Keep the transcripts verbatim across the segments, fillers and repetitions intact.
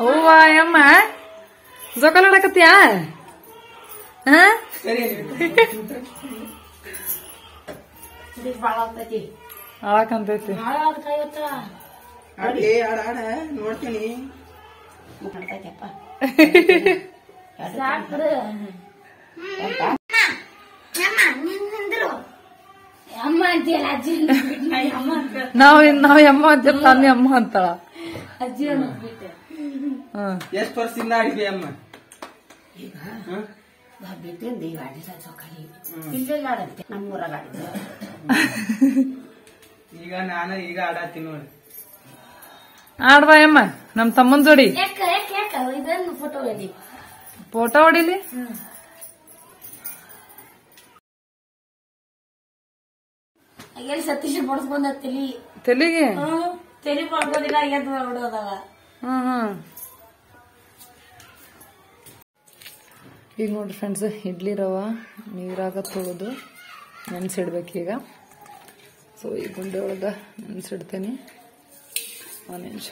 ಅವ್ವ ಅಮ್ಮ ಜೋಕಾಲಾಡಕತ್ತೀಯಾ ಹಾ ಹಾಳಾಕಂತೈತಿ ನೋಡ್ತೀನಿ ನಾವ್ ನಾವ್ ಅಮ್ಮ ಅಂತೀರ ನಾನು ಅಮ್ಮ ಅಂತಾಳ ಎಷ್ಟು ವರ್ಷದಿಂದ ಆಡಿದ್ವಿ ಅಮ್ಮ ಈಗ ನಾನು ಈಗ ಆಡತ್ತೀನಿ ನೋಡಿ ಆಡ್ಬಾ ಅಮ್ಮ ನಮ್ ತಮ್ಮನ್ ಜೋಡಿ ಫೋಟೋ ಹೊಡಿಲಿ ಸತೀಶ್ ಬಡ್ಸ್ಕೊಂಡ ತಲಿ ತೆಲಿಗೆ ತಲಿ ಮಾಡ್ಕೋದಿಲ್ಲ ಎದ್ದು ಬಿಡೋದವ ಹ್ಮ್ ಹ್ಮ್ ಈಗ ನೋಡ್ರಿ ಫ್ರೆಂಡ್ಸ್ ಇಡ್ಲಿ ರವ ನೀರಾಗ ತೊಳೆದು ನೆನ್ಸಿಡ್ಬೇಕೀಗ ಸೊ ಈ ಗುಂಡೆ ಒಳಗೆ ನೆನ್ಸಿಡ್ತೇನೆ ಒಂದು ನಿಮಿಷ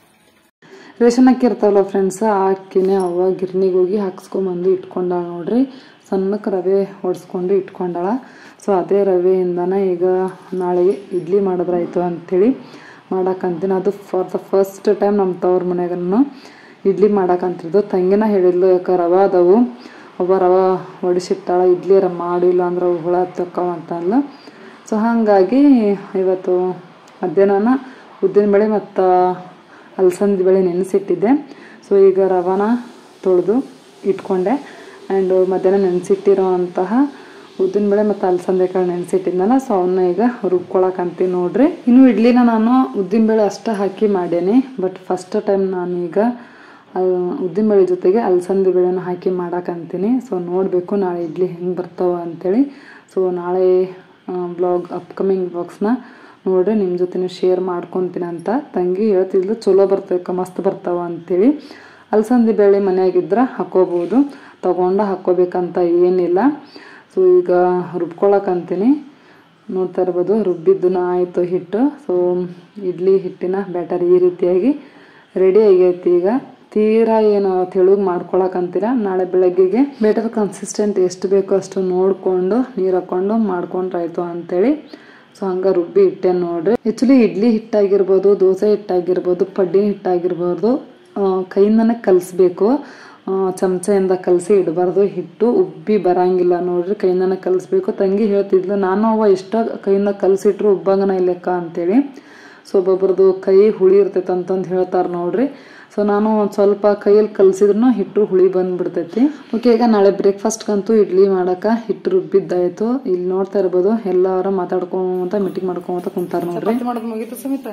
ರೇಷನ್ ಅಕ್ಕಿ ಇರ್ತಾವಲ್ಲ ಫ್ರೆಂಡ್ಸ್ ಆ ಅಕ್ಕಿನೇ ಅವ ಗಿರ್ನಿಗೆ ಹೋಗಿ ಹಾಕ್ಸ್ಕೊಂಬಂದು ಇಟ್ಕೊಂಡಾಳ ನೋಡ್ರಿ ಸಣ್ಣಕ್ಕೆ ರವೆ ಹೊಡ್ಸ್ಕೊಂಡು ಇಟ್ಕೊಂಡಾಳ ಸೊ ಅದೇ ರವೆಯಿಂದನೇ ಈಗ ನಾಳೆಗೆ ಇಡ್ಲಿ ಮಾಡಿದ್ರಾಯ್ತು ಅಂಥೇಳಿ ಮಾಡಕ್ಕಂತೀನಿ ಅದು ಫಾರ್ ದ ಫಸ್ಟ್ ಟೈಮ್ ನಮ್ಮ ತವ್ರ ಮನೆಗೂ ಇಡ್ಲಿ ಮಾಡಕ್ಕಂತಿದ್ದು ತಂಗಿನ ಹೇಳಿದ್ಲು ಯಾಕೆ ರವೆ ಅದಾವು ಒಬ್ಬ ರವೆ ಹೊಡಿಸಿಟ್ಟಾಳ ಇಡ್ಲಿ ರ ಮಾಡಿಲ್ಲ ಅಂದ್ರೆ ಅವು ಹುಳ ತಕ್ಕವ ಅಂತ ಅಂದ್ಲು ಸೊ ಹಾಗಾಗಿ ಇವತ್ತು ಮಧ್ಯಾಹ್ನ ಉದ್ದಿನಬೇಳೆ ಮತ್ತು ಅಲಸಂದಿ ಬೇಳೆ ನೆನೆಸಿಟ್ಟಿದ್ದೆ ಸೊ ಈಗ ರವಾನ ತೊಳೆದು ಇಟ್ಕೊಂಡೆ ಆ್ಯಂಡ್ ಮಧ್ಯಾಹ್ನ ನೆನೆಸಿಟ್ಟಿರೋ ಅಂತಹ ಉದ್ದಿನಬೇಳೆ ಮತ್ತು ಅಲಸಂದೆ ಕಾಳು ನೆನೆಸಿಟ್ಟಿದ್ನಲ್ಲ ಸೊ ಅವನ್ನ ಈಗ ರುಬ್ಕೊಳಕಂತೀನಿ ನೋಡ್ರಿ ಇನ್ನು ಇಡ್ಲಿನ ನಾನು ಉದ್ದಿನಬೇಳೆ ಅಷ್ಟೇ ಹಾಕಿ ಮಾಡೇನಿ ಬಟ್ ಫಸ್ಟ್ ಟೈಮ್ ನಾನೀಗ ಉದ್ದಿನಬೇಳೆ ಜೊತೆಗೆ ಅಲಸಂದಿ ಬೇಳೆನ ಹಾಕಿ ಮಾಡಕ್ಕಂತೀನಿ ಸೊ ನೋಡಬೇಕು ನಾಳೆ ಇಡ್ಲಿ ಹೆಂಗೆ ಬರ್ತಾವ ಅಂಥೇಳಿ ಸೊ ನಾಳೆ ಬ್ಲಾಗ್ ಅಪ್ಕಮಿಂಗ್ ಬ್ಲಾಗ್ಸ್ನ ನೋಡ್ರಿ ನಿಮ್ಮ ಜೊತೆ ಶೇರ್ ಮಾಡ್ಕೊತೀನಿ ಅಂತ ತಂಗಿ ಹೇಳ್ತಿದ್ಲು ಚಲೋ ಬರ್ತೈಕ ಮಸ್ತ್ ಬರ್ತಾವ ಅಂಥೇಳಿ ಅಲಸಂದಿ ಬೇಳೆ ಮನೆಯಾಗಿದ್ರೆ ಹಾಕೋಬೋದು ತಗೊಂಡು ಹಾಕ್ಕೋಬೇಕಂತ ಏನಿಲ್ಲ ಸೊ ಈಗ ರುಬ್ಕೊಳಕಂತೀನಿ ನೋಡ್ತಾ ಇರ್ಬೋದು ರುಬ್ಬಿದ್ದನ್ನ ಆಯಿತು ಹಿಟ್ಟು ಸೊ ಇಡ್ಲಿ ಹಿಟ್ಟಿನ ಬ್ಯಾಟರ್ ಈ ರೀತಿಯಾಗಿ ರೆಡಿ ಆಗೈತಿ ಈಗ ತೀರಾ ಏನು ತೆಳುಗೆ ಮಾಡ್ಕೊಳಕಂತೀರ ನಾಳೆ ಬೆಳಗ್ಗೆಗೆ ಬೇಟರ್ ಕನ್ಸಿಸ್ಟೆಂಟ್ ಎಷ್ಟು ಬೇಕೋ ಅಷ್ಟು ನೋಡಿಕೊಂಡು ನೀರು ಹಾಕ್ಕೊಂಡು ಮಾಡ್ಕೊಂಡ್ರಾಯ್ತು ಅಂಥೇಳಿ ಸೊ ಹಂಗೆ ರುಬ್ಬಿ ಇಟ್ಟೆ ನೋಡ್ರಿ ಆ್ಯಕ್ಚುಲಿ ಇಡ್ಲಿ ಹಿಟ್ಟಾಗಿರ್ಬೋದು ದೋಸೆ ಹಿಟ್ಟಾಗಿರ್ಬೋದು ಪಡ್ಡಿ ಹಿಟ್ಟಾಗಿರ್ಬೋದು ಕೈಯಿಂದನೇ ಕಲಿಸ್ಬೇಕು ಚಮಚೆಯಿಂದ ಕಲಸಿ ಇಡಬಾರ್ದು ಹಿಟ್ಟು ಉಬ್ಬಿ ಬರಂಗಿಲ್ಲ ನೋಡ್ರಿ ಕೈಯಿಂದನೇ ಕಲಿಸ್ಬೇಕು ತಂಗಿ ಹೇಳ್ತಿದ್ಲು ನಾನು ಅವ ಇಷ್ಟ ಕೈಯಿಂದ ಕಲಸಿಟ್ರು ಉಬ್ಬಂಗನ ಇಲ್ಲಕ್ಕ ಅಂತೇಳಿ ಸೊ ಒಬ್ಬೊಬ್ರದ್ದು ಕೈ ಹುಳಿ ಇರ್ತೈತೆ ಅಂತಂದು ಹೇಳ್ತಾರೆ ನೋಡ್ರಿ ಸೊ ನಾನು ಒಂದು ಸ್ವಲ್ಪ ಕೈಯಲ್ಲಿ ಕಲಸಿದ್ರು ಹಿಟ್ಟು ಹುಳಿ ಬಂದ್ಬಿಡ್ತೈತಿ ಓಕೆ ಈಗ ನಾಳೆ ಬ್ರೇಕ್ಫಾಸ್ಟ್ಗಂತೂ ಇಡ್ಲಿ ಮಾಡೋಕೆ ಹಿಟ್ಟು ರುಬ್ಬಿದ್ದಾಯಿತು ಇಲ್ಲಿ ನೋಡ್ತಾ ಇರ್ಬೋದು ಎಲ್ಲಾರು ಮಾತಾಡ್ಕೊಂತ ಮೀಟಿಂಗ್ ಮಾಡ್ಕೊಂತ ಕುಂತಾರೆ ನೋಡ್ರಿ ಮಾಡೋದು ಮುಗೀತು ಸಮಿತ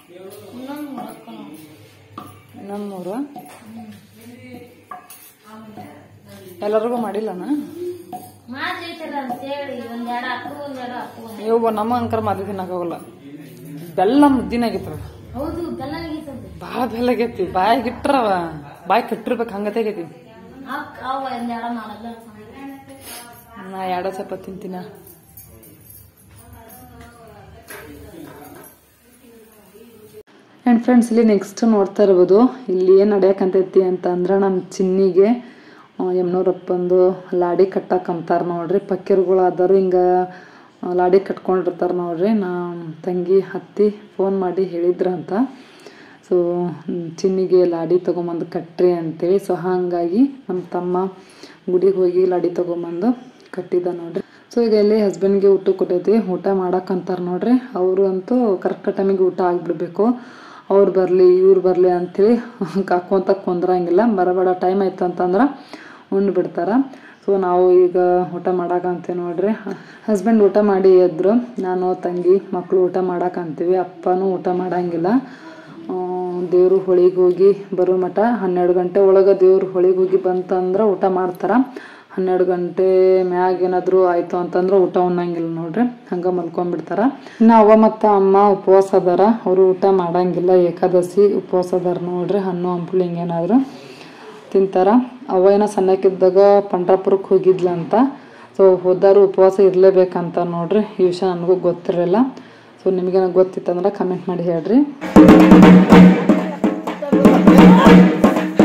ಇನ್ನೊಂದು ಮೂರು ಎಲ್ಲರಿಗೂ ಮಾಡಿಲ್ಲನ ಇವ ನಮ್ಮ ಅಂಕರ್ ಮಾದಿ ತಿನ್ನಕ್ಕಾಗಲ್ಲ ಬೆಲ್ಲ ಮುದ್ದಿನಾಗಿತ್ತು ಬಾಳ ಬೆಲ್ಲ ಆಗೈತಿ ಬಾಯಿಗೆ ಇಟ್ರವ ಬಾಯಿ ಕಟ್ಟಿರ್ಬೇಕು ಹಂಗತೆಗೈತಿ ನಾ ಎರಡ ಚಪಾತಿ ತಿಂತೀನ ಆ್ಯಂಡ್ ಫ್ರೆಂಡ್ಸ್ ಇಲ್ಲಿ ನೆಕ್ಸ್ಟ್ ನೋಡ್ತಾ ಇರ್ಬೋದು ಇಲ್ಲಿ ಏನು ನಡೆಯಕಂತೈತಿ ಅಂತ ಅಂದ್ರೆ ನಮ್ಮ ಚಿನ್ನಿಗೆ ಯಮ್ನೂರಪ್ಪಂದು ಲಾಡಿ ಕಟ್ಟಕ್ಕಂತಾರೆ ನೋಡ್ರಿ ಪಕ್ಕಿರುಗಳಾದರು ಹಿಂಗೆ ಲಾಡಿ ಕಟ್ಕೊಂಡಿರ್ತಾರೆ ನೋಡ್ರಿ ನಾ ತಂಗಿ ಹತ್ತಿ ಫೋನ್ ಮಾಡಿ ಹೇಳಿದ್ರಂತ ಸೊ ಚಿನ್ನಿಗೆ ಲಾಡಿ ತೊಗೊಂಬಂದು ಕಟ್ರಿ ಅಂತೇಳಿ ಸೊ ಹಾಗಾಗಿ ನಮ್ಮ ತಮ್ಮ ಗುಡಿಗೆ ಹೋಗಿ ಲಾಡಿ ತೊಗೊಂಬಂದು ಕಟ್ಟಿದ್ದ ನೋಡ್ರಿ ಸೊ ಈಗ ಎಲ್ಲಿ ಹಸ್ಬೆಂಡ್ಗೆ ಊಟ ಕೊಟ್ಟೈತಿ ಊಟ ಮಾಡಕ್ಕಂತಾರೆ ನೋಡ್ರಿ ಅವರು ಅಂತೂ ಕರೆಕ್ಟ್ ಟೈಮಿಗೆ ಊಟ ಆಗಿಬಿಡ್ಬೇಕು ಅವ್ರು ಬರಲಿ ಇವ್ರು ಬರಲಿ ಅಂಥೇಳಿ ಕಾಕೊಂತ ಕುಂದ್ರಂಗಿಲ್ಲ ಬರಬೇಡ ಟೈಮ್ ಆಯ್ತು ಅಂತಂದ್ರೆ ಉಂಡು ಬಿಡ್ತಾರೆ ಸೊ ನಾವು ಈಗ ಊಟ ಮಾಡಕ್ಕಂತೀವಿ ನೋಡ್ರಿ ಹಸ್ಬೆಂಡ್ ಊಟ ಮಾಡಿ ಎದ್ರು ನಾನು ತಂಗಿ ಮಕ್ಕಳು ಊಟ ಮಾಡಕ್ಕಂತೀವಿ ಅಪ್ಪನೂ ಊಟ ಮಾಡಂಗಿಲ್ಲ ದೇವ್ರು ಹೊಳಿಗೆ ಹೋಗಿ ಬರೋ ಮಠ ಹನ್ನೆರಡು ಗಂಟೆ ಒಳಗೆ ದೇವ್ರು ಹೊಳಿಗೆ ಹೋಗಿ ಬಂತಂದ್ರೆ ಊಟ ಮಾಡ್ತಾರೆ ಹನ್ನೆರಡು ಗಂಟೆ ಮ್ಯಾಗ ಏನಾದರೂ ಆಯಿತು ಅಂತಂದ್ರೆ ಊಟ ಉಣ್ಣಂಗಿಲ್ಲ ನೋಡ್ರಿ ಹಂಗೆ ಮಲ್ಕೊಂಡ್ಬಿಡ್ತಾರೆ ಇನ್ನು ಅವ್ವ ಮತ್ತು ಅಮ್ಮ ಉಪವಾಸ ಅದಾರ ಅವರು ಊಟ ಮಾಡಂಗಿಲ್ಲ ಏಕಾದಶಿ ಉಪವಾಸ ಅದಾರ ನೋಡ್ರಿ ಹಣ್ಣು ಹಂಪಲು ಹಿಂಗೇನಾದ್ರು ತಿಂತಾರ ಅವ್ವ ಏನೋ ಸಣ್ಣಕ್ಕಿದ್ದಾಗ ಪಂಡ್ರಾಪುರಕ್ಕೆ ಹೋಗಿದ್ಲಂತ ಸೊ ಹೋದಾರು ಉಪವಾಸ ಇರಲೇಬೇಕಂತ ನೋಡ್ರಿ ಈ ವಿಷಯ ನನಗೂ ಗೊತ್ತಿರಲಿಲ್ಲ ಸೊ ನಿಮಗೇನೋ ಗೊತ್ತಿತ್ತಂದ್ರೆ ಕಮೆಂಟ್ ಮಾಡಿ ಹೇಳ್ರಿ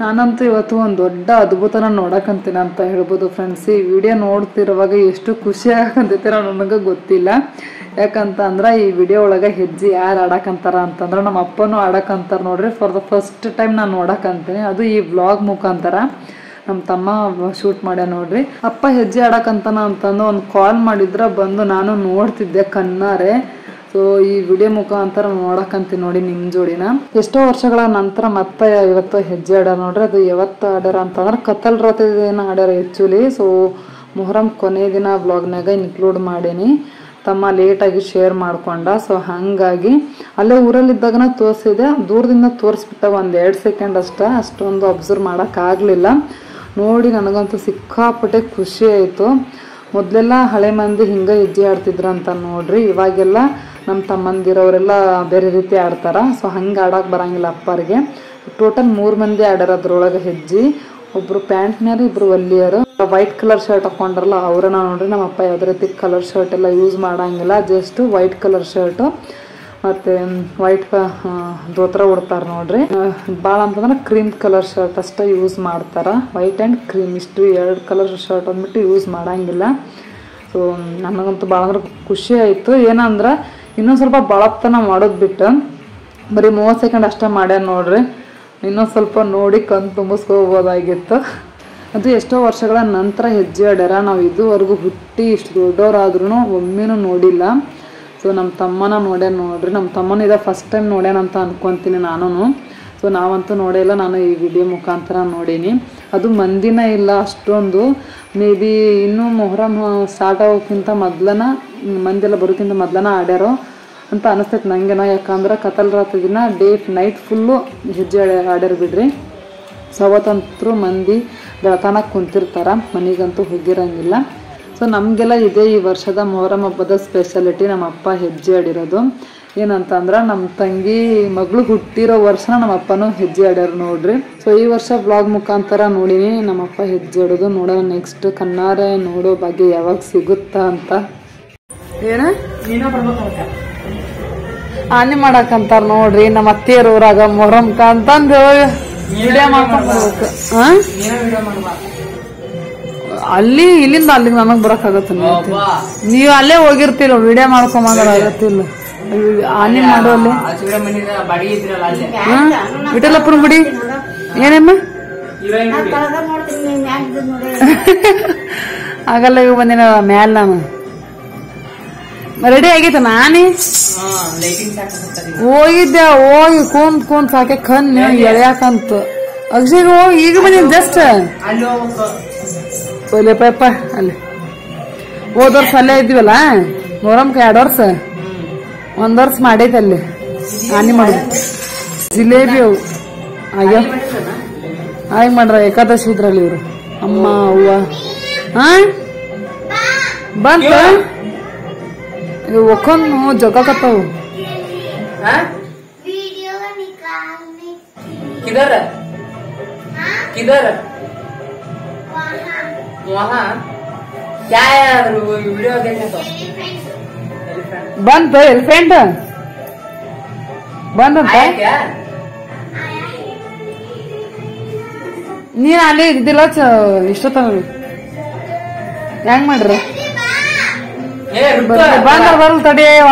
ನಾನಂತೂ ಇವತ್ತು ಒಂದು ದೊಡ್ಡ ಅದ್ಭುತನ ನೋಡಕಂತೀನಿ ಅಂತ ಹೇಳ್ಬೋದು ಫ್ರೆಂಡ್ಸ್. ಈ ವಿಡಿಯೋ ನೋಡ್ತಿರುವಾಗ ಎಷ್ಟು ಖುಷಿ ಆಗಂತೈತೆ ನನಗೆ ಗೊತ್ತಿಲ್ಲ. ಯಾಕಂತ ಅಂದ್ರೆ ಈ ವಿಡಿಯೋ ಒಳಗೆ ಹೆಜ್ಜೆ ಯಾರು ಆಡಕಂತಾರ ಅಂತಂದ್ರೆ ನಮ್ಮ ಅಪ್ಪನೂ ಆಡಕಂತಾರ ನೋಡ್ರಿ. ಫಾರ್ ದ ಫಸ್ಟ್ ಟೈಮ್ ನಾನು ನೋಡಕಂತೀನಿ, ಅದು ಈ ವ್ಲಾಗ್ ಮುಖಾಂತರ. ನಮ್ಮ ತಮ್ಮ ಶೂಟ್ ಮಾಡ್ಯ ನೋಡ್ರಿ. ಅಪ್ಪ ಹೆಜ್ಜೆ ಆಡಕಂತಾನ ಅಂತಂದು ಒಂದು ಕಾಲ್ ಮಾಡಿದ್ರ ಬಂದು ನಾನು ನೋಡ್ತಿದ್ದೆ ಕಣ್ಣಾರೆ. ಸೊ ಈ ವಿಡಿಯೋ ಮುಖಾಂತರ ನೋಡಕಂತೀನಿ ನೋಡಿ ನಿಮ್ಮ ಜೋಡಿನ. ಎಷ್ಟೋ ವರ್ಷಗಳ ನಂತರ ಮತ್ತೆ ಇವತ್ತು ಹೆಜ್ಜೆ ಆಡ್ಯಾರ ನೋಡ್ರಿ. ಅದು ಯಾವತ್ತು ಆಡ್ಯಾರ ಅಂತಂದ್ರೆ ಕತ್ತಲ್ ರಾತ್ರಿ ದಿನ ಆಡ್ಯಾರ ಆ್ಯಕ್ಚುಲಿ. ಸೊ ಮೊಹರಂ ಕೊನೆ ದಿನ ವ್ಲಾಗ್ನಾಗ ಇನ್ಕ್ಲೂಡ್ ಮಾಡೀನಿ. ತಮ್ಮ ಲೇಟಾಗಿ ಶೇರ್ ಮಾಡ್ಕೊಂಡ. ಸೊ ಹಾಗಾಗಿ ಅಲ್ಲೇ ಊರಲ್ಲಿದ್ದಾಗನ ತೋರಿಸಿದೆ, ದೂರದಿಂದ ತೋರಿಸ್ಬಿಟ್ಟ ಒಂದು ಎರಡು ಸೆಕೆಂಡ್ ಅಷ್ಟ, ಅಷ್ಟೊಂದು ಅಬ್ಸರ್ವ್ ಮಾಡೋಕ್ಕಾಗಲಿಲ್ಲ. ನೋಡಿ ನನಗಂತೂ ಸಿಕ್ಕಾಪಟ್ಟೆ ಖುಷಿ ಆಯಿತು. ಮೊದಲೆಲ್ಲ ಹಳೆ ಮಂದಿ ಹಿಂಗೆ ಹೆಜ್ಜೆ ಆಡ್ತಿದ್ರಂತ ನೋಡ್ರಿ. ಇವಾಗೆಲ್ಲ ನಮ್ಮ ತಮ್ಮಂದಿರವರೆಲ್ಲ ಬೇರೆ ರೀತಿ ಆಡ್ತಾರ. ಸೊ ಹಂಗೆ ಆಡೋಕೆ ಬರಂಗಿಲ್ಲ ಅಪ್ಪರಿಗೆ. ಟೋಟಲ್ ಮೂರು ಮಂದಿ ಆಡ್ಯಾರ ಅದ್ರೊಳಗೆ ಹೆಜ್ಜೆ. ಒಬ್ರು ಪ್ಯಾಂಟ್ನ್ಯಾರು, ಇಬ್ರು ಒಲ್ಲಿಯರು. ವೈಟ್ ಕಲರ್ ಶರ್ಟ್ ಹಾಕೊಂಡ್ರಲ್ಲ ಅವ್ರನ್ನ ನೋಡ್ರಿ. ನಮ್ಮ ಅಪ್ಪ ಯಾವುದೇ ರೀತಿ ಕಲರ್ ಶರ್ಟ್ ಎಲ್ಲ ಯೂಸ್ ಮಾಡಂಗಿಲ್ಲ, ಜಸ್ಟ್ ವೈಟ್ ಕಲರ್ ಶರ್ಟು ಮತ್ತು ವೈಟ್ ದೋತ್ರ ಉಡ್ತಾರೆ ನೋಡ್ರಿ. ಭಾಳ ಅಂತಂದ್ರೆ ಕ್ರೀಮ್ ಕಲರ್ ಶರ್ಟ್ ಅಷ್ಟೇ ಯೂಸ್ ಮಾಡ್ತಾರೆ. ವೈಟ್ ಆ್ಯಂಡ್ ಕ್ರೀಮ್ ಇಷ್ಟು ಎರಡು ಕಲರ್ ಶರ್ಟ್ ಅಂದ್ಬಿಟ್ಟು ಯೂಸ್ ಮಾಡಂಗಿಲ್ಲ. ಸೊ ನನಗಂತೂ ಭಾಳ ಅಂದ್ರೆ ಖುಷಿ ಆಯಿತು. ಏನಂದ್ರೆ ಇನ್ನೊಂದು ಸ್ವಲ್ಪ ಬಳಪ್ತನ ಮಾಡೋದು ಬಿಟ್ಟು ಬರೀ ಮೂವತ್ತು ಸೆಕೆಂಡ್ ಅಷ್ಟೇ ಮಾಡ್ಯಾನ ನೋಡ್ರಿ. ಇನ್ನೊಂದು ಸ್ವಲ್ಪ ನೋಡಿ ಕಣ್ ತುಂಬಿಸ್ಕೋಬೋದಾಗಿತ್ತು. ಅದು ಎಷ್ಟೋ ವರ್ಷಗಳ ನಂತರ ಹೆಜ್ಜೆ ಆಡ್ಯಾರ. ನಾವು ಇದುವರೆಗೂ ಹುಟ್ಟಿ ಇಷ್ಟು ದೊಡ್ಡವರಾದ್ರೂ ಒಮ್ಮೆನೂ ನೋಡಿಲ್ಲ. ಸೊ ನಮ್ಮ ತಮ್ಮನ ನೋಡ್ಯಾನ ನೋಡ್ರಿ. ನಮ್ಮ ತಮ್ಮನ ಇದ ಫಸ್ಟ್ ಟೈಮ್ ನೋಡ್ಯಾನಂತ ಅನ್ಕೊತೀನಿ ನಾನು. ಸೊ ನಾವಂತೂ ನೋಡಿಲ್ಲ, ನಾನು ಈ ವಿಡಿಯೋ ಮುಖಾಂತರ ನೋಡೀನಿ. ಅದು ಮಂದಿನ ಇಲ್ಲ ಅಷ್ಟೊಂದು. ಮೇ ಬಿ ಇನ್ನೂ ಮೊಹರಂ ಸ್ಟಾರ್ಟ್ ಆಗೋಕ್ಕಿಂತ ಮೊದ್ಲನ, ಮಂದಿಯೆಲ್ಲ ಬರೋಕ್ಕಿಂತ ಮೊದ್ಲನ ಆಡ್ಯಾರೋ ಅಂತ ಅನಿಸ್ತೈತೆ ನನಗೇನೋ. ಯಾಕಂದ್ರೆ ಕತ್ತಲ್ ರಾತ್ರಿ ದಿನ ಡೇ ನೈಟ್ ಫುಲ್ಲು ಹೆಜ್ಜೆ ಆಡ್ಯಾರ ಬಿಡ್ರಿ. ಸೊ ಅವತ್ತಂತರೂ ಮಂದಿ ಬೆಳತನಕ್ಕೆ ಕುಂತಿರ್ತಾರೆ, ಮನೆಗಂತೂ ಹೋಗಿರಂಗಿಲ್ಲ. ಸೊ ನಮಗೆಲ್ಲ ಇದೇ ಈ ವರ್ಷದ ಮೊಹರಂ ಹಬ್ಬದ ಸ್ಪೆಷಾಲಿಟಿ. ನಮ್ಮ ಅಪ್ಪ ಹೆಜ್ಜೆ ಆಡಿರೋದು ಏನಂತಂದ್ರೆ ನಮ್ಮ ತಂಗಿ ಮಗಳು ಹುಟ್ಟಿರೋ ವರ್ಷನ ನಮ್ಮ ಅಪ್ಪನೂ ಹೆಜ್ಜೆ ಆಡ್ಯಾರ ನೋಡ್ರಿ. ಸೊ ಈ ವರ್ಷ ವ್ಲಾಗ್ ಮುಖಾಂತರ ನೋಡಿನಿ ನಮ್ಮಪ್ಪ ಹೆಜ್ಜೆ ಆಡೋದು. ನೋಡೋಣ ನೆಕ್ಸ್ಟ್ ಕಣ್ಣಾರೆ ನೋಡೋ ಬಗ್ಗೆ ಯಾವಾಗ ಸಿಗುತ್ತಾ ಅಂತ. ಏನ ಆನೆ ಮಾಡಕಂತಾರ ನೋಡ್ರಿ ನಮ್ಮ ಅತ್ತೆಯರ ಊರಾಗ ಮೊಹರಂಕ ಅಂತಂದು ವಿಡಿಯೋ ಮಾಡ್ಕೊಂಡ್ ಬರ್ಬೇಕು. ಅಲ್ಲಿ ಇಲ್ಲಿಂದ ಅಲ್ಲಿಗೆ ನನಗ್ ಬರಕ್ ಆಗತ್ತ. ನೀವ್ ಅಲ್ಲೇ ಹೋಗಿರ್ತಿಲ್ಲ, ವಿಡಿಯೋ ಮಾಡ್ಕೊಂಬಂದ್ರ ಆಗತ್ತಿಲ್ಲ. ಆನೆ ಮಾಡುವಲ್ಲಿ ವಿಠಲಪ್ಪನ ಗುಡಿ ಏನಮ್ಮ ಆಗಲ್ಲ. ಈಗ ಬಂದಿನ ಮ್ಯಾಲ ನಾನು ರೆಡಿ ಆಗೈತ. ನಾನೇ ಹೋಗಿದ್ದೆ, ಹೋಗಿ ಕುಂತ್ ಕುಂತ್ ಸಾಕೆ ಕಣ್ ಎಳೆಯಾಕಂತ ಅಕ್ಷಯ್ ಹೋಗಿ ಈಗ ಬಂದಿನ ಜಸ್ಟ್ ಪಪ್ಪ ಅಲ್ಲಿ ಹೋದ ವರ್ಷ ಅಲ್ಲೇ ಇದ್ವಲ್ಲ ಮೊಹರಂಕ. ಎರಡು ವರ್ಷ ಒಂದ್ ವರ್ಷ ಮಾಡೈತೆ ಅಲ್ಲಿ ಆನೆ ಮಾಡುದು. ಜಿಲೇಬಿ ಅವು ಆಗ್ಯಾವ. ಹಾಗೆ ಮಾಡ್ರ ಏಕಾದಶಿ ಇದ್ರಲ್ಲಿ ಇವ್ರು ಅಮ್ಮ ಅವ್ವ. ಹಾ ಬಂತ ಒಕ್ಕೊಂಡು ಜಗಕತ್ತಾವು. ಬಂತ ಎಲಿಫೆಂಟ್ ಬಂದಂತ. ನೀನ್ ಅಲ್ಲಿ ಇದ್ದಿಲ್ಲ ಇಷ್ಟೊತ್ತ ಹೆಂಗ್ ಮಾಡ್ರಿ ಬಂದ್ರ ಬರಲ್ ತಡಿಯವ.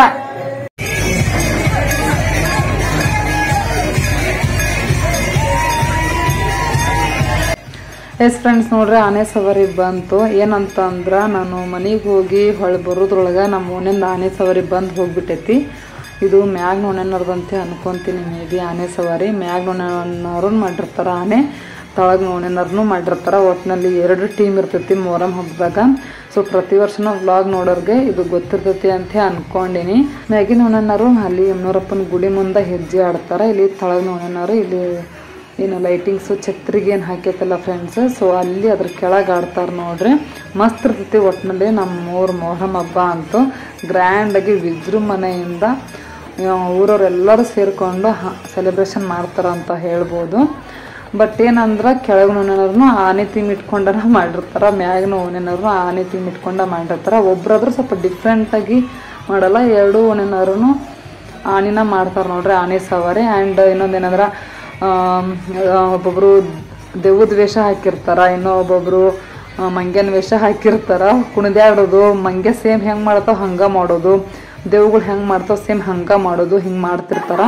ಎಸ್ ಫ್ರೆಂಡ್ಸ್ ನೋಡ್ರಿ ಆನೆ ಸವಾರಿ ಬಂತು. ಏನಂತ ಅಂದ್ರ ನಾನು ಮನೆಗೆ ಹೋಗಿ ಹೊಳೆ ಬರೋದ್ರೊಳಗ ನಮ್ಮ ಓಣಿಂದ ಆನೆ ಸವಾರಿ ಬಂದು ಹೋಗ್ಬಿಟ್ಟೈತಿ. ಇದು ಮ್ಯಾಗ್ ನೋಣೆನರ್ದಂತೆ ಅನ್ಕೊಂತೀನಿ. ಮೇ ಬಿ ಆನೆ ಸವಾರಿ ಮ್ಯಾಗ್ ನೋಣೆನವ್ರನ್ನ ಮಾಡಿರ್ತಾರ, ಆನೆ ತಳಗ್ ನೋಣೆನರ್ನು ಮಾಡಿರ್ತಾರ. ಒಟ್ಟಿನಲ್ಲಿ ಎರಡು ಟೀಮ್ ಇರ್ತೈತಿ ಮೊಹರಂ ಹಬ್ಬದಾಗ. ಸೊ ಪ್ರತಿ ವರ್ಷನೂ ವ್ಲಾಗ್ ನೋಡೋರ್ಗೆ ಇದು ಗೊತ್ತಿರ್ತೈತಿ ಅಂತ ಅನ್ಕೊಂಡಿನಿ. ಮ್ಯಾಗಿನ ನೋಣೆನರು ಅಲ್ಲಿ ಯಮನೂರಪ್ಪನ ಗುಡಿ ಮುಂದೆ ಹೆಜ್ಜೆ ಆಡ್ತಾರ. ಇಲ್ಲಿ ತಳಗ್ ನೋಣೆನರು ಇಲ್ಲಿ ಏನು ಲೈಟಿಂಗ್ಸು ಛತ್ರಿಗೆ ಏನು ಹಾಕೈತಲ್ಲ ಫ್ರೆಂಡ್ಸ್, ಸೊ ಅಲ್ಲಿ ಅದ್ರ ಕೆಳಗೆ ಆಡ್ತಾರೆ ನೋಡ್ರಿ. ಮಸ್ತ್ ಇರ್ತೈತಿ. ಒಟ್ಟಿನಲ್ಲಿ ನಮ್ಮ ಊರು ಮೊಹರಂ ಹಬ್ಬ ಅಂತೂ ಗ್ರ್ಯಾಂಡಾಗಿ ವಿಜೃಂಭಣೆಯಿಂದ ಊರವರೆಲ್ಲರೂ ಸೇರಿಕೊಂಡು ಸೆಲೆಬ್ರೇಷನ್ ಮಾಡ್ತಾರೆ ಅಂತ ಹೇಳ್ಬೋದು. ಬಟ್ ಏನಂದ್ರೆ ಕೆಳಗೆ ನೋನೇನವ್ರು ಆನೆ ಥೀಮ್ ಇಟ್ಕೊಂಡಾರ ಮಾಡಿರ್ತಾರೆ, ಮ್ಯಾಗಿನ ಓನೇನವ್ರು ಆನೆ ಥೀಮ್ ಇಟ್ಕೊಂಡ ಮಾಡಿರ್ತಾರೆ. ಒಬ್ರಾದ್ರೂ ಸ್ವಲ್ಪ ಡಿಫ್ರೆಂಟಾಗಿ ಮಾಡಲ್ಲ, ಎರಡು ಓನೇನವ್ರು ಆನೆನ ಮಾಡ್ತಾರೆ ನೋಡ್ರಿ, ಆನೆ ಸವಾರಿ. ಆ್ಯಂಡ್ ಇನ್ನೊಂದೇನಂದ್ರೆ ಒಬ್ಬೊಬ್ಬರು ದೆವ್ವದ ವೇಷ ಹಾಕಿರ್ತಾರ, ಇನ್ನೂ ಒಬ್ಬೊಬ್ರು ಮಂಗ್ಯನ ವೇಷ ಹಾಕಿರ್ತಾರ. ಕುಣಿದಾಡೋದು, ಮಂಗ್ಯ ಸೇಮ್ ಹೆಂಗೆ ಮಾಡ್ತಾವ ಹಂಗೆ ಮಾಡೋದು, ದೇವ್ಗಳು ಹೆಂಗೆ ಮಾಡ್ತಾವ ಸೇಮ್ ಹಂಗೆ ಮಾಡೋದು, ಹಿಂಗೆ ಮಾಡ್ತಿರ್ತಾರ.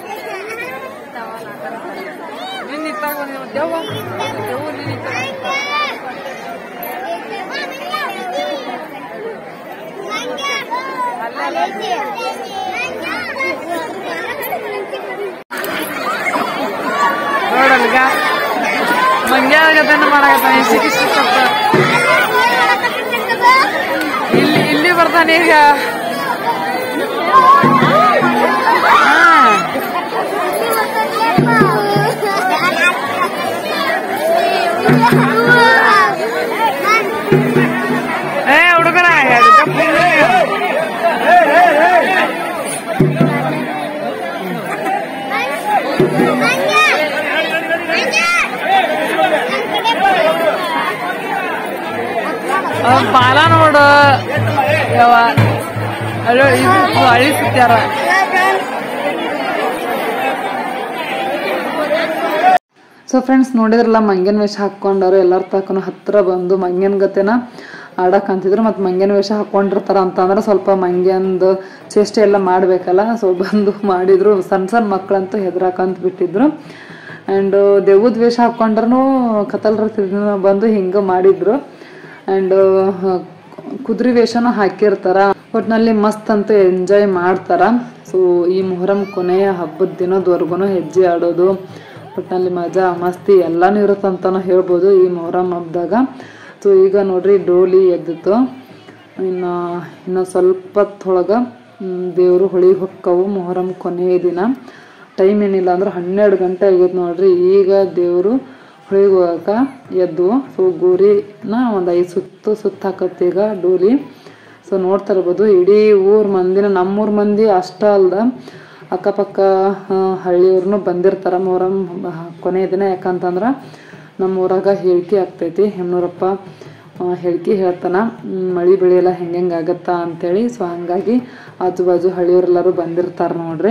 ನೋಡಲ್ಗ ಮಂಗ್ಯಾಗದನ್ನ ಮಾಡಕತ್ತಾನ, ಇಷ್ಟ ಇಲ್ಲಿ ಇಲ್ಲಿ ಬರ್ತಾನೆ ಈಗ. ಏ ಹುಡುಗರ ಬಾಲ ನೋಡು ಯಾವ ಇದು ಅಳಿಸ್ತಾರ. ಸೊ ಫ್ರೆಂಡ್ಸ್ ನೋಡಿದ್ರಲ್ಲ ಮಂಗ್ಯನ ವೇಷ ಹಾಕೊಂಡವ್ರು ಎಲ್ಲರ ತಕ್ಕನು ಹತ್ರ ಬಂದು ಮಂಗ್ಯನ ಗತೆನ ಆಡಕ್ ಅಂತಿದ್ರು. ಮತ್ತು ಮಂಗ್ಯನ ವೇಷ ಹಾಕೊಂಡಿರ್ತಾರ ಅಂತಂದ್ರೆ ಸ್ವಲ್ಪ ಮಂಗ್ಯಂದು ಚೇಷ್ಟೆ ಎಲ್ಲ ಮಾಡ್ಬೇಕಲ್ಲ, ಸೊ ಬಂದು ಮಾಡಿದ್ರು. ಸಣ್ಣ ಸಣ್ಣ ಮಕ್ಕಳಂತೂ ಹೆದರಾಕಂತ ಬಿಟ್ಟಿದ್ರು. ಆ್ಯಂಡ್ ದೆವ್ವದ ವೇಷ ಹಾಕೊಂಡ್ರೂ ಕತಲ್ರ ಬಂದು ಹಿಂಗೆ ಮಾಡಿದ್ರು. ಆ್ಯಂಡ್ ಕುದುರೆ ವೇಷನೂ ಹಾಕಿರ್ತಾರ. ಒಟ್ಟಿನಲ್ಲಿ ಮಸ್ತ್ ಅಂತೂ ಎಂಜಾಯ್ ಮಾಡ್ತಾರ. ಸೊ ಈ ಮೊಹರಂ ಕೊನೆಯ ಹಬ್ಬದ ದಿನದವರೆಗೂ ಹೆಜ್ಜೆ ಆಡೋದು, ಒಟ್ಟಿನಲ್ಲಿ ಮಜಾ ಮಸ್ತಿ ಎಲ್ಲಾನು ಇರುತ್ತಂತಾನು ಹೇಳ್ಬೋದು ಈ ಮೊಹರಂ ಹಬ್ಬದಾಗ. ಸೊ ಈಗ ನೋಡ್ರಿ ಡೋಲಿ ಎದ್ದಿತ್ತು, ಇನ್ನು ಇನ್ನು ಸ್ವಲ್ಪ ಹೊತ್ತೊಳಗೆ ದೇವರು ಹೊಳಿಗೆ ಹೊಕ್ಕವು. ಮೊಹರಂ ಕೊನೆಯ ದಿನ ಟೈಮ್ ಏನಿಲ್ಲ ಅಂದ್ರೆ ಹನ್ನೆರಡು ಗಂಟೆ ಆಗೈತೆ ನೋಡ್ರಿ. ಈಗ ದೇವರು ಹೊಳಿಗೆ ಹೋಗಕ್ಕೆ ಎದ್ದು. ಸೊ ಗೋರಿನ ಒಂದು ಐದು ಸುತ್ತು ಸುತ್ತ ಹಾಕತ್ತೆ ಈಗ ಡೋಲಿ. ಸೊ ನೋಡ್ತಾ ಇರ್ಬೋದು ಇಡೀ ಊರ್ ಮಂದಿನ, ನಮ್ಮೂರ್ ಮಂದಿ ಅಷ್ಟ ಅಲ್ದ ಅಕ್ಕಪಕ್ಕ ಹಳ್ಳಿಯವ್ರನ್ನು ಬಂದಿರ್ತಾರ ಮೊಹರಂ ಕೊನೆಯ ದಿನ. ಯಾಕಂತಂದ್ರೆ ನಮ್ಮ ಊರಾಗ ಹೇಳಿಕೆ ಆಗ್ತೈತಿ, ಹೆಮ್ನೂರಪ್ಪ ಹೇಳಿಕೆ ಹೇಳ್ತಾನ ಮಳಿ ಬೆಳೆ ಎಲ್ಲ ಹೆಂಗೆ ಹೆಂಗೆ ಆಗತ್ತಾ ಅಂತೇಳಿ. ಸೊ ಹಂಗಾಗಿ ಆಜು ಬಾಜು ಹಳ್ಳಿಯವರೆಲ್ಲರೂ ಬಂದಿರ್ತಾರ ನೋಡ್ರಿ.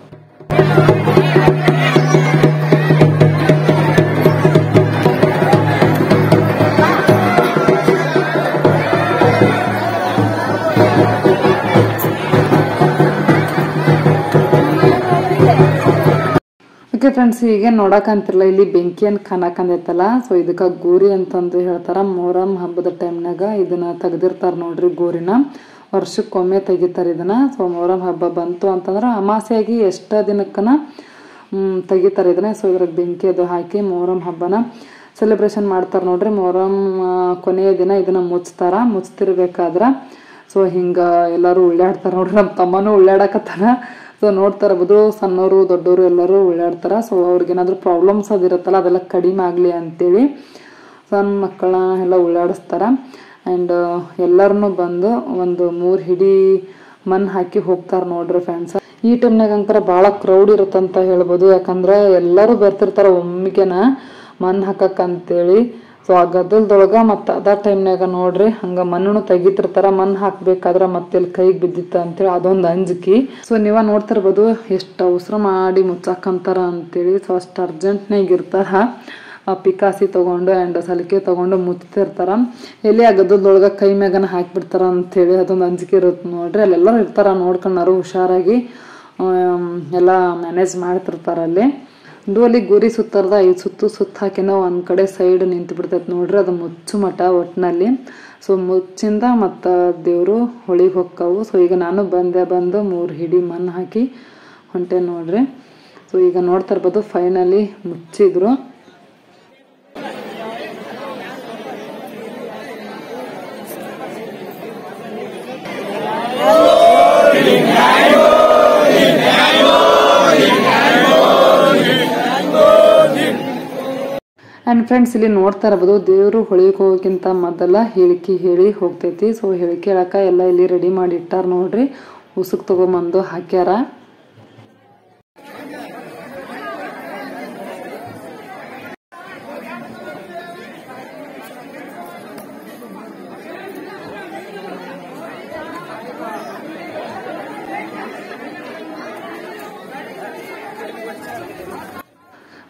ಓಕೆ ಫ್ರೆಂಡ್ಸ್, ಈಗ ನೋಡಕಂತಿರಲ್ಲ ಇಲ್ಲಿ ಬೆಂಕಿಯನ್ನು ಕಾಣಕಂದೈತಲ್ಲ. ಸೊ ಇದಕ್ಕೆ ಗೋರಿ ಅಂತಂದು ಹೇಳ್ತಾರ. ಮೊಹರಂ ಹಬ್ಬದ ಟೈಮ್ನಾಗ ಇದನ್ನ ತೆಗ್ದಿರ್ತಾರ ನೋಡ್ರಿ. ಗೋರಿನ ವರ್ಷಕ್ಕೊಮ್ಮೆ ತೆಗಿತಾರ ಇದನ್ನ. ಸೊ ಮೊಹರಂ ಹಬ್ಬ ಬಂತು ಅಂತಂದ್ರೆ ಅಮಾಸೆಯಾಗಿ ಎಷ್ಟ ದಿನಕ್ಕನ ತೆಗಿತಾರ ಇದನ್ನ. ಸೊ ಇದ್ರಾಗ ಬೆಂಕಿ ಅದು ಹಾಕಿ ಮೊಹರಂ ಹಬ್ಬನ ಸೆಲೆಬ್ರೇಷನ್ ಮಾಡ್ತಾರ ನೋಡ್ರಿ. ಮೊಹರಂ ಕೊನೆಯ ದಿನ ಇದನ್ನ ಮುಚ್ತಾರ. ಮುಚ್ತಿರ್ಬೇಕಾದ್ರ ಸೊ ಹಿಂಗ ಎಲ್ಲರೂ ಉಳ್ಳಾಡ್ತಾರ ನೋಡ್ರಿ. ನಮ್ಮ ತಮ್ಮನೂ ಉಳ್ಳಾಡಕತ್ತಾನ. ಸೊ ನೋಡ್ತಾ ಇರ್ಬೋದು ಸಣ್ಣವರು ದೊಡ್ಡವರು ಎಲ್ಲರೂ ಉಳ್ಳಾಡ್ತಾರ. ಸೊ ಅವ್ರಿಗೇನಾದ್ರೂ ಪ್ರಾಬ್ಲಮ್ಸ್ ಅದಿರುತ್ತಲ್ಲ ಅದೆಲ್ಲ ಕಡಿಮೆ ಆಗಲಿ ಅಂತೇಳಿ ಸಣ್ಣ ಮಕ್ಕಳನ್ನ ಎಲ್ಲ ಉಳ್ಳಾಡಿಸ್ತಾರ. ಆ್ಯಂಡ್ ಎಲ್ಲರನ್ನೂ ಬಂದು ಒಂದು ಮೂರು ಹಿಡಿ ಮಣ್ಣು ಹಾಕಿ ಹೋಗ್ತಾರೆ ನೋಡ್ರಿ ಫ್ರೆಂಡ್ಸ್. ಈ ಟೈಮ್ನಾಗ ಅಂಕರ ಭಾಳ ಕ್ರೌಡ್ ಇರುತ್ತಂತ ಹೇಳ್ಬೋದು. ಯಾಕಂದ್ರೆ ಎಲ್ಲರೂ ಬರ್ತಿರ್ತಾರ ಒಮ್ಮಿಗೆನ ಮಣ್ಣು ಹಾಕಕ್ಕಂತೇಳಿ. ಸೊ ಆ ಗದ್ದಲದೊಳಗೆ ಮತ್ತು ಅದ ಟೈಮ್ನಾಗ ನೋಡ್ರಿ ಹಂಗೆ ಮಣ್ಣು ತೆಗಿತಿರ್ತಾರ. ಮಣ್ಣು ಹಾಕ್ಬೇಕಾದ್ರೆ ಮತ್ತೆ ಇಲ್ಲಿ ಕೈಗೆ ಬಿದ್ದಿತ್ತ ಅಂತೇಳಿ ಅದೊಂದು ಅಂಜಿಕೆ. ಸೊ ನೀವ ನೋಡ್ತಿರ್ಬೋದು ಎಷ್ಟು ಅವಸರ ಮಾಡಿ ಮುಚ್ಚಾಕಂತಾರ ಅಂತೇಳಿ. ಸೊ ಅಷ್ಟು ಅರ್ಜೆಂಟ್ನಾಗ ಇರ್ತಾರ. ಪಿಕಾಸಿ ತೊಗೊಂಡು ಆ್ಯಂಡ್ ಸಲಿಕೆ ತೊಗೊಂಡು ಮುಚ್ತಿರ್ತಾರ. ಎಲ್ಲಿ ಆ ಗದ್ದಲದೊಳಗೆ ಕೈ ಮ್ಯಾಗನ ಹಾಕಿಬಿಡ್ತಾರ ಅಂತೇಳಿ ಅದೊಂದು ಅಂಜಿಕೆ ಇರುತ್ತೆ ನೋಡ್ರಿ. ಅಲ್ಲೆಲ್ಲರೂ ಇರ್ತಾರ ನೋಡ್ಕೊಂಡಾರು ಹುಷಾರಾಗಿ ಎಲ್ಲ ಮ್ಯಾನೇಜ್ ಮಾಡ್ತಿರ್ತಾರ. ಅಲ್ಲಿ ಡೋಲಿ ಗೋರಿ ಸುತ್ತಾರ್ದ ಐದು ಸುತ್ತು ಸುತ್ತ ಹಾಕಿನ ಒಂದು ಕಡೆ ಸೈಡ್ ನಿಂತು ಬಿಡ್ತೈತೆ ನೋಡ್ರಿ. ಅದು ಮುಚ್ಚು ಮಠ ಒಟ್ಟಿನಲ್ಲಿ. ಸೊ ಮುಚ್ಚಿಂದ ಮತ್ತು ದೇವರು ಹೊಳಿಗೆ ಹೊಕ್ಕವು. ಸೊ ಈಗ ನಾನು ಬಂದೆ ಬಂದು ಮೂರು ಹಿಡಿ ಮಣ್ಣು ಹಾಕಿ ಹೊಂಟೆ ನೋಡ್ರಿ. ಸೊ ಈಗ ನೋಡ್ತಾ ಇರ್ಬೋದು ಫೈನಲಿ ಮುಚ್ಚಿದ್ರು. ಆ್ಯಂಡ್ ಫ್ರೆಂಡ್ಸ್ ಇಲ್ಲಿ ನೋಡ್ತಾ ಇರ್ಬೋದು ದೇವರು ಹೊಳಿಗೆ ಹೋಗೋಕ್ಕಿಂತ ಮೊದಲ ಹೇಳಿಕೆ ಹೇಳಿ ಹೋಗ್ತೈತಿ. ಸೊ ಹೇಳಿಕೆ ಹೇಳಕ ಎಲ್ಲ ಇಲ್ಲಿ ರೆಡಿ ಮಾಡಿ ಇಟ್ಟಾರ ನೋಡ್ರಿ. ಉಸುಕ್ ತಗೊಂಬಂದು ಹಾಕ್ಯಾರ.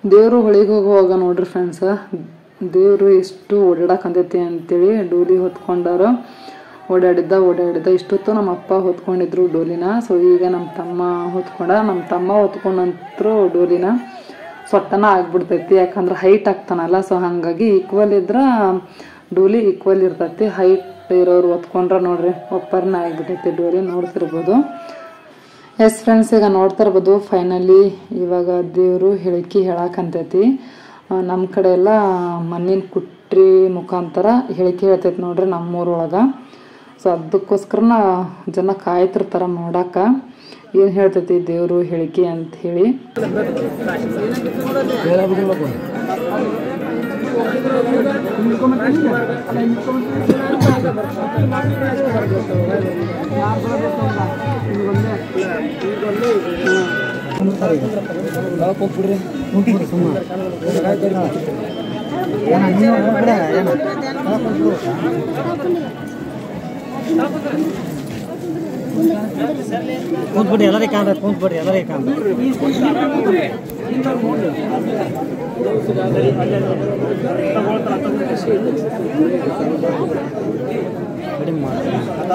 ದೇವರು ಹೊಳಿಗೆ ಹೋಗುವಾಗ ನೋಡ್ರಿ ಫ್ರೆಂಡ್ಸ್, ದೇವರು ಎಷ್ಟು ಓಡಾಡಕಂತೈತಿ ಅಂತೇಳಿ ಡೋಲಿ ಹೊತ್ಕೊಂಡಾರ. ಓಡಾಡಿದ್ದ ಓಡಾಡಿದ್ದ ಇಷ್ಟೊತ್ತು ನಮ್ಮ ಅಪ್ಪ ಹೊತ್ಕೊಂಡಿದ್ರು ಡೋಲಿನ. ಸೊ ಈಗ ನಮ್ಮ ತಮ್ಮ ಹೊತ್ಕೊಂಡ. ನಮ್ಮ ತಮ್ಮ ಹೊತ್ಕೊಂಡಂತರೂ ಡೋಲಿನ ಸೊಟ್ಟನ ಆಗ್ಬಿಡ್ತೈತಿ, ಯಾಕಂದ್ರೆ ಹೈಟ್ ಆಗ್ತಾನಲ್ಲ. ಸೊ ಹಾಗಾಗಿ ಈಕ್ವಲ್ ಇದ್ರ ಡೋಲಿ ಈಕ್ವಲ್ ಇರ್ತೈತಿ. ಹೈಟ್ ಇರೋರು ಹೊತ್ಕೊಂಡ್ರ ನೋಡ್ರಿ ಒಪ್ಪರ್ನ ಆಗ್ಬಿಟ್ಟೈತಿ ಡೋಲಿ, ನೋಡ್ತಿರ್ಬೋದು. ಎಸ್ ಫ್ರೆಂಡ್ಸ್, ಈಗ ನೋಡ್ತಾ ಇರ್ಬೋದು ಫೈನಲಿ ಇವಾಗ ದೇವರು ಹೇಳಿಕೆ ಹೇಳಕಂತೈತಿ. ನಮ್ಮ ಕಡೆ ಎಲ್ಲ ಮಣ್ಣಿನ ಕುಟ್ರಿ ಮುಖಾಂತರ ಹೇಳಿಕೆ ಹೇಳ್ತೈತಿ ನೋಡ್ರಿ ನಮ್ಮೂರೊಳಗೆ. ಸೊ ಅದಕ್ಕೋಸ್ಕರನ ಜನ ಕಾಯ್ತಿರ್ತಾರ ನೋಡಾಕ ಏನು ಹೇಳ್ತೈತಿ ದೇವರು ಹೇಳಿಕೆ ಅಂತ ಹೇಳಿ. ಕೂತ್ಬಿಡಿ ಎಲ್ಲರೇ ಕಾಣ್ರೆ, ಕೂತ್ಬಿಡಿ ಎಲ್ಲರೇ ಕಾಣ್ರೆ. ಕಡಿಮೆ ಮಾಡಿ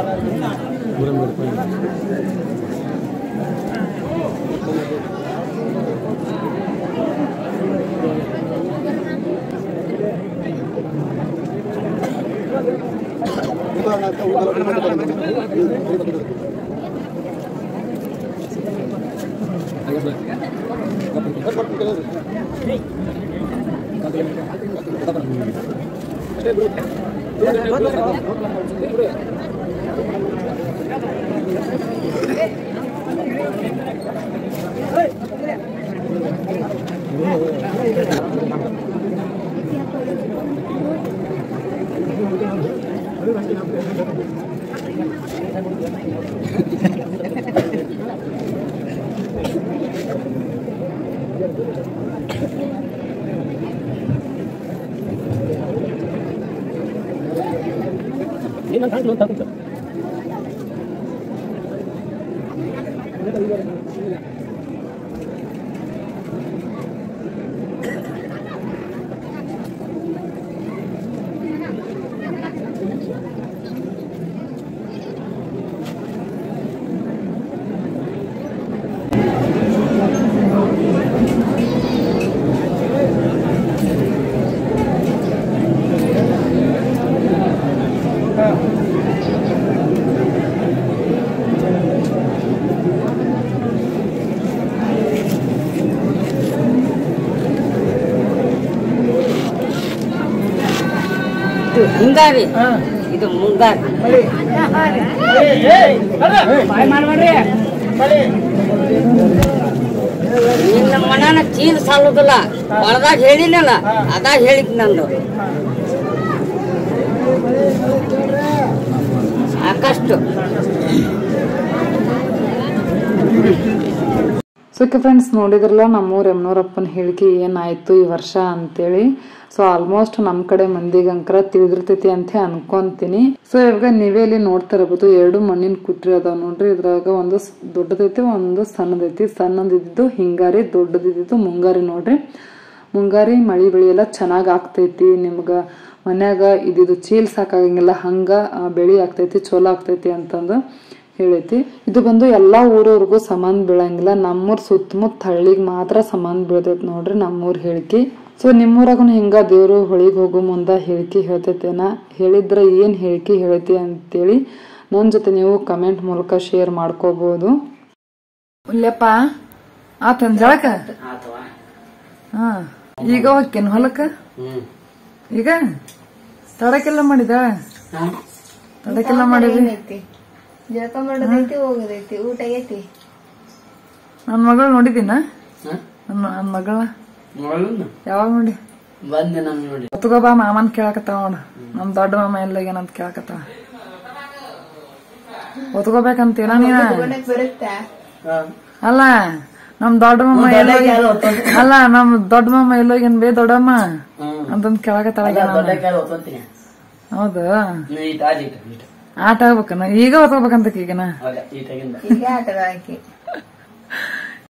ಹಿಂಗಾರಿ ಇದು ಮುಂಗಾರಿ. ನಿನ್ನ ಮನನ ಚೀಲ ಸಾಲುದಿಲ್ಲ, ಒಳದಾಗ ಹೇಳಿನಲ್ಲ ಅದಾಗ ಹೇಳಿದ್ ನಂದು ಸಾಕಷ್ಟು. ಸೊ ಓಕೆ ಫ್ರೆಂಡ್ಸ್, ನೋಡಿದ್ರಲ್ಲ ನಮ್ಮೂರು ಯಮನೂರಪ್ಪನ ಹೇಳಿಕೆ ಏನಾಯ್ತು ಈ ವರ್ಷ ಅಂತೇಳಿ. ಸೊ ಆಲ್ಮೋಸ್ಟ್ ನಮ್ಮ ಕಡೆ ಮಂದಿಗಂಕರ ತಿಳಿದಿರ್ತೈತಿ ಅಂತ ಅನ್ಕೊಂತೀನಿ. ಸೊ ಇವಾಗ ನೀವೇ ಇಲ್ಲಿ ನೋಡ್ತಾ ಇರಬಹುದು ಎರಡು ಮಣ್ಣಿನ ಕುಟ್ರಿ ಅದಾವ ನೋಡ್ರಿ. ಇದ್ರಾಗ ಒಂದು ದೊಡ್ಡದೈತಿ, ಒಂದು ಸಣ್ಣದೈತಿ. ಸಣ್ಣದಿದ್ದು ಹಿಂಗಾರಿ, ದೊಡ್ಡದಿದ್ದು ಮುಂಗಾರಿ ನೋಡ್ರಿ. ಮುಂಗಾರಿ ಮಳಿ ಬೆಳಿ ಎಲ್ಲ ಚೆನ್ನಾಗ್ ಆಗ್ತೈತಿ. ನಿಮ್ಗ ಮನ್ಯಾಗ ಇದಿದು ಚೀಲ್ ಸಾಕಾಗಂಗಿಲ್ಲ, ಹಂಗ ಬೆಳಿ ಆಗ್ತೈತಿ, ಚಲೋ ಆಗ್ತೈತಿ ಅಂತಂದು ಹೇಳೈತಿ. ಇದು ಬಂದು ಎಲ್ಲಾ ಊರವ್ರಿಗೂ ಸಂಬಂಧ ಬೀಳಂಗಿಲ್ಲ, ನಮ್ಮೂರ್ ಸುತ್ತಮುತ್ತ ಹಳ್ಳಿಗೆ ಮಾತ್ರ ಸಂಬಂಧ ಬೀಳ್ತೈತಿ ನೋಡ್ರಿ ನಮ್ಮೂರ್ ಹೇಳಿಕೆ. ಸೊ ನಿಮ್ಮೂರಾಗೂ ಹಿಂಗ ದೇವ್ರು ಹೊಳಿಗೆ ಹೋಗೋ ಮುಂದ ಹೇಳಿಕೆ ಹೇಳ್ತೈತೇನ, ಹೇಳಿದ್ರ ಏನ್ ಹೇಳಿಕೆ ಹೇಳ್ತಿ ಅಂತೇಳಿ ನನ್ ಜೊತೆ ನೀವು ಕಮೆಂಟ್ ಮೂಲಕ ಶೇರ್ ಮಾಡ್ಕೋಬಹುದು. ಇಲ್ಲಪ್ಪ ಆತ ಜಳಕ ಹಾ ಈಗ ಹೋಗ್ತೇನೆ ಹೊಲಕ್ಕ. ಈಗ ತಡಕೆಲ್ಲ ಮಾಡಿದ ತಡಕೆಲ್ಲ ಮಾಡಿದ್ವಿ. ಜಳಕ ಮಾಡೋದೈತಿ, ಹೋಗೋದೈತಿ, ಊಟ ಆಗೈತಿ. ನನ್ ಮಗಳು ನೋಡಿದೀನ, ನನ್ ಮಗಳ ಯಾವಾಗ ನೋಡಿ ಬಂದೆ ನಮ್ ನೋಡಿ. ಹೊತ್ಕೋ ಬಾ ಮಾಮನ್ ಕೇಳಕತ್ತಾವ ನೋಡ. ನಮ್ ದೊಡ್ಡ ಮಾಮ ಎಲ್ಲ ಏನಂತ ಕೇಳಕತ್ತಾವ. ಹೊತ್ಕೋಬೇಕಂತೀರ ನೀನ? ಬರುತ್ತಾ? ಅಲ್ಲ ನಮ್ ದೊಡ್ಡ ಮಾಮ ಎಲ್ಲ, ಅಲ್ಲ ನಮ್ ದೊಡ್ಡ ಮಾಮ ಎಲ್ಲೋಗೇನ್ ಬೇ ದೊಡ್ಡಮ್ಮ ಅಂತಂದ್ ಕೇಳಕತ್ತಾಳ. ಹೌದು, ಆಟ ಆಗ್ಬೇಕನ ಈಗ ಹೊತ್ಕೋಬೇಕಂತ ಈಗನ ಈಗ ಆಟದ ಹಾಕಿ